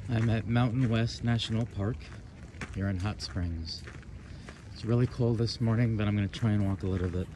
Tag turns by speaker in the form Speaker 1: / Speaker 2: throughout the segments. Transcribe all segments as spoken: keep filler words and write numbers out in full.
Speaker 1: I'm at Mountain West National Park here in Hot Springs. It's really cold this morning, but I'm going to try and walk a little bit.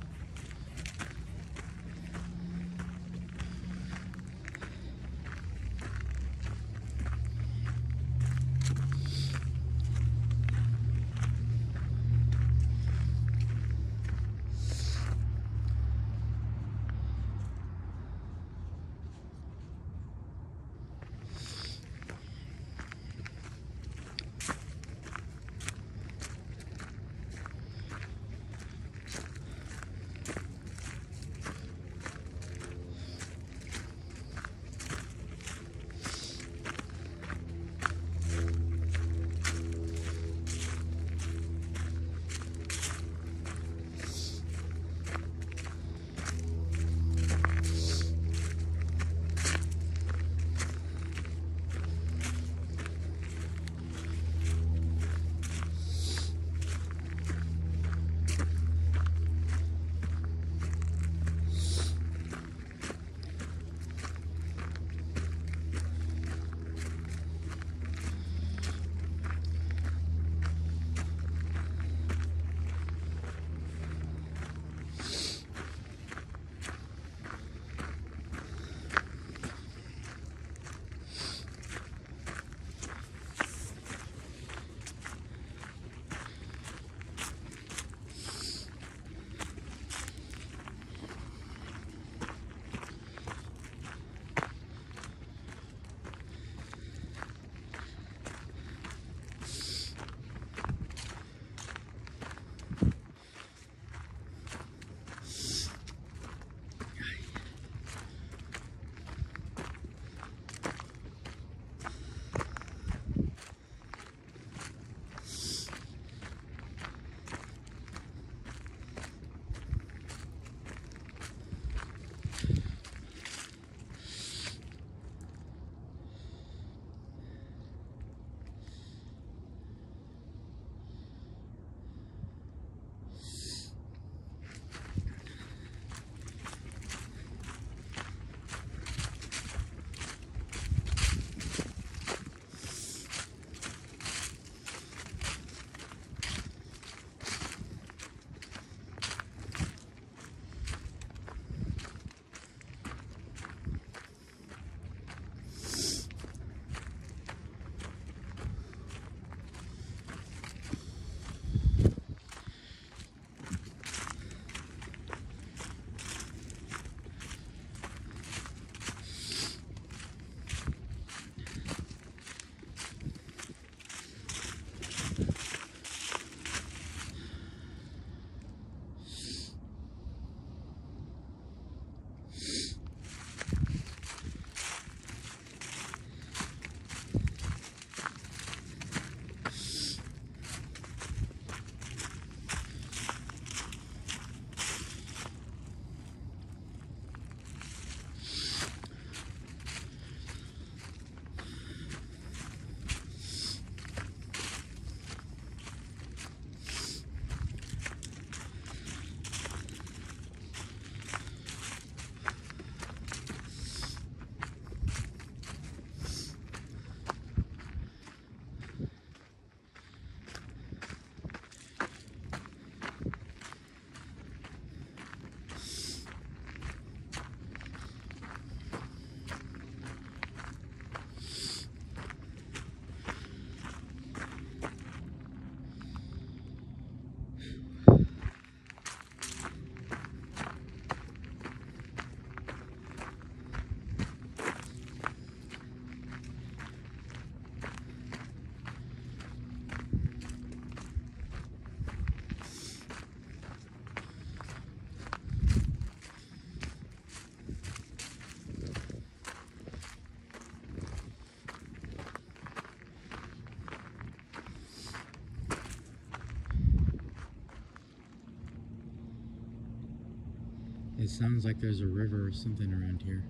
Speaker 1: It sounds like there's a river or something around here.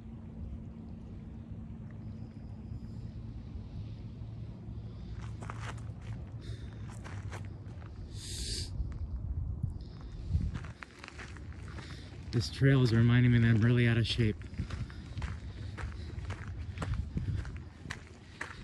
Speaker 1: This trail is reminding me that I'm really out of shape.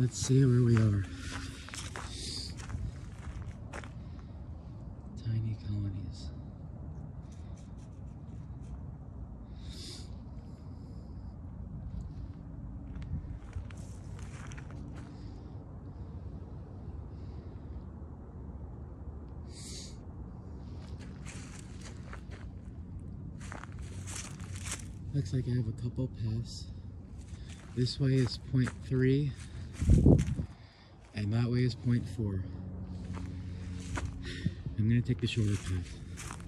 Speaker 1: Let's see where we are. Tiny colonies. Looks like I have a couple paths. This way is point three, and that way is point four. I'm gonna take the shorter path.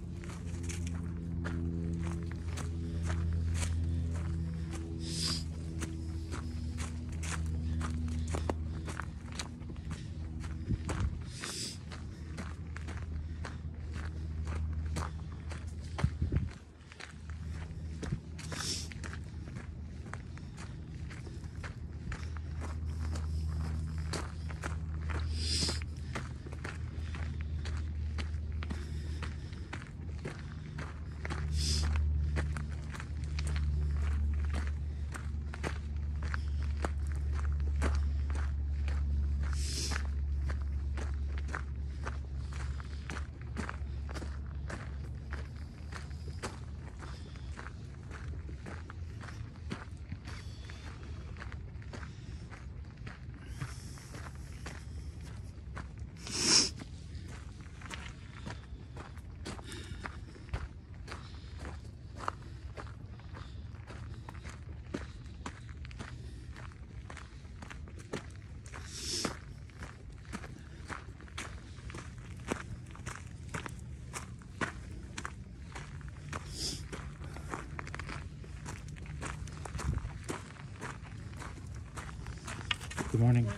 Speaker 1: Good morning.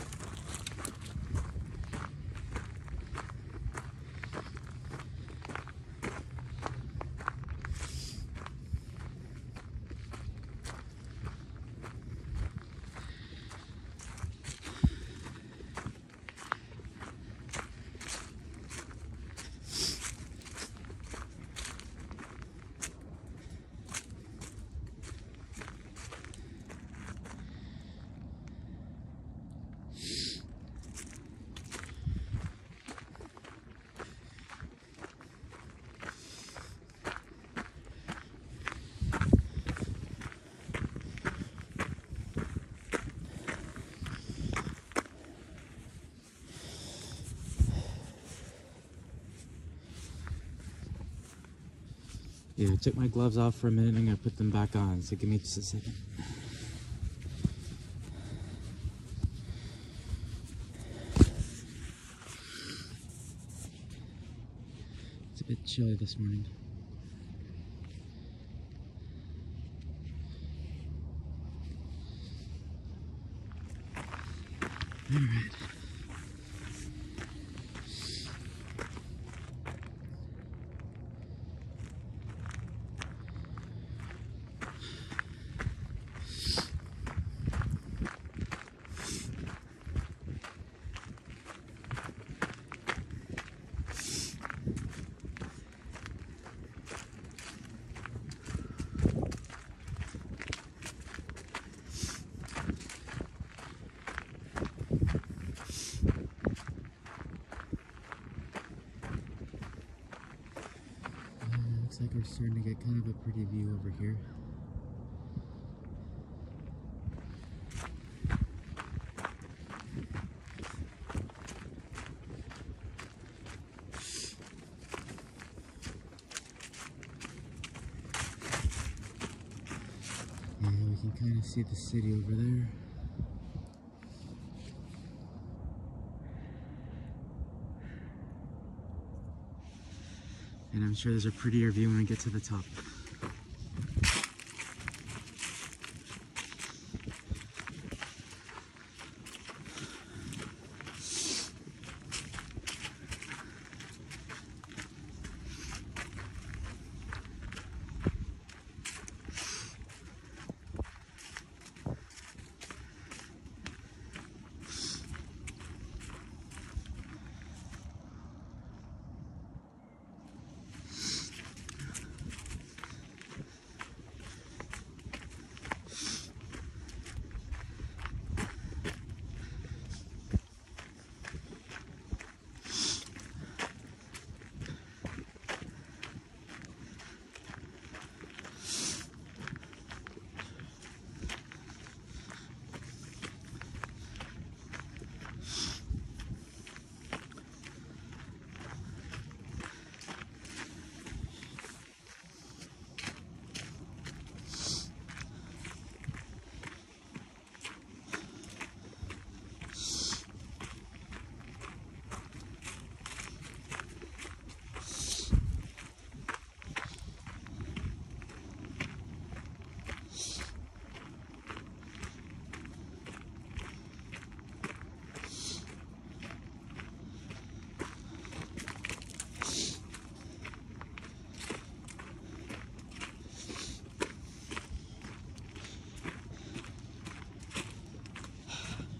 Speaker 1: Yeah, I took my gloves off for a minute and I'm gonna put them back on, so give me just a second. It's a bit chilly this morning. All right. Looks like we're starting to get kind of a pretty view over here. And we can kind of see the city over there. And I'm sure there's a prettier view when we get to the top.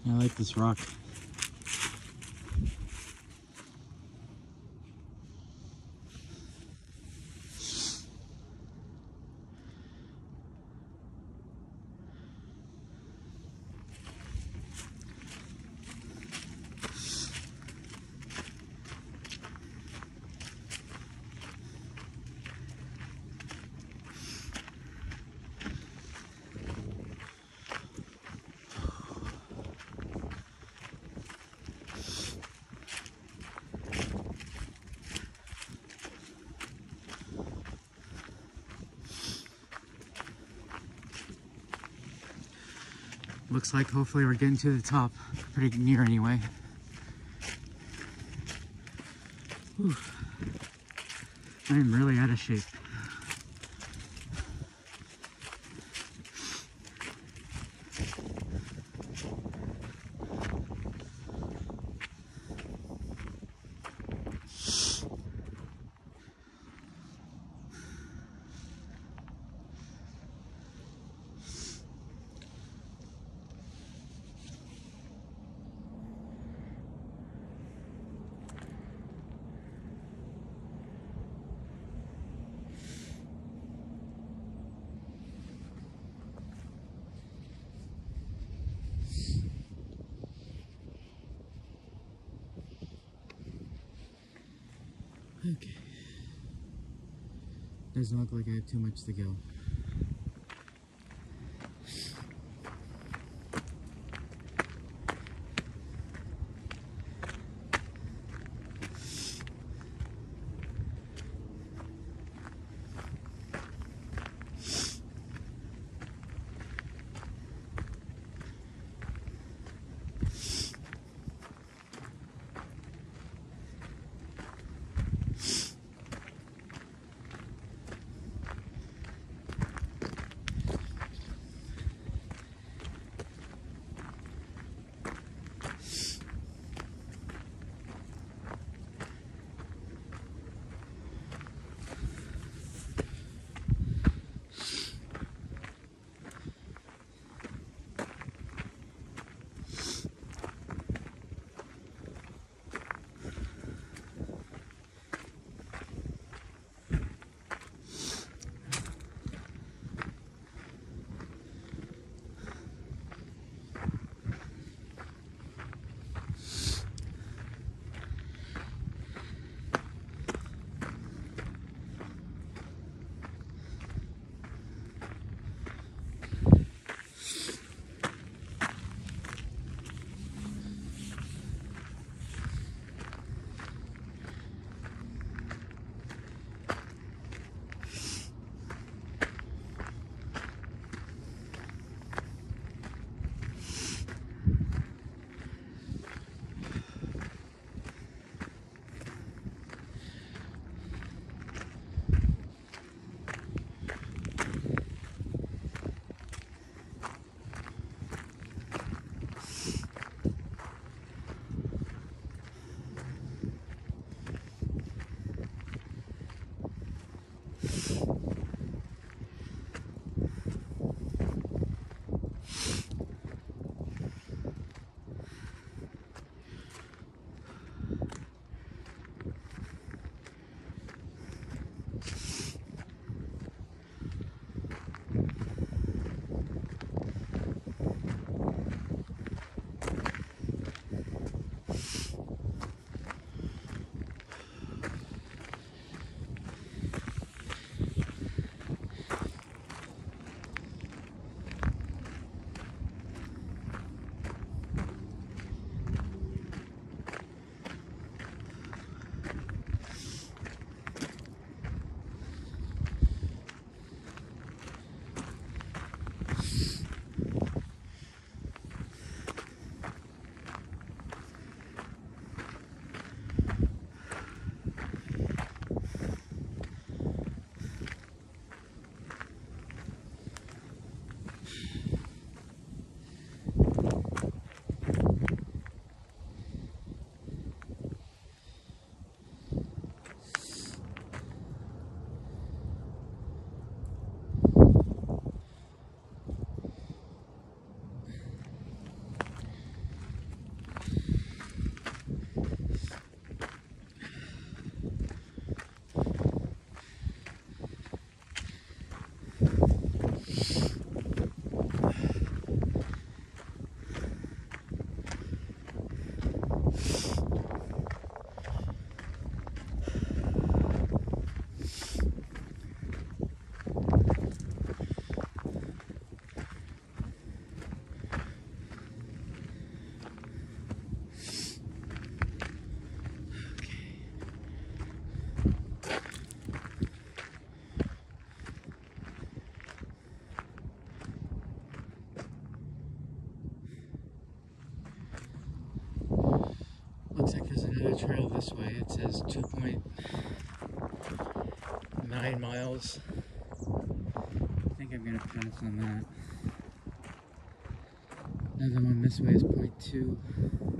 Speaker 1: I like this rock. Looks like hopefully we're getting to the top, pretty near anyway. Whew. I am really out of shape. Okay. Doesn't look like I have too much to go. trail this way. It says two point nine miles. I think I'm gonna pass on that. Another one this way is point two.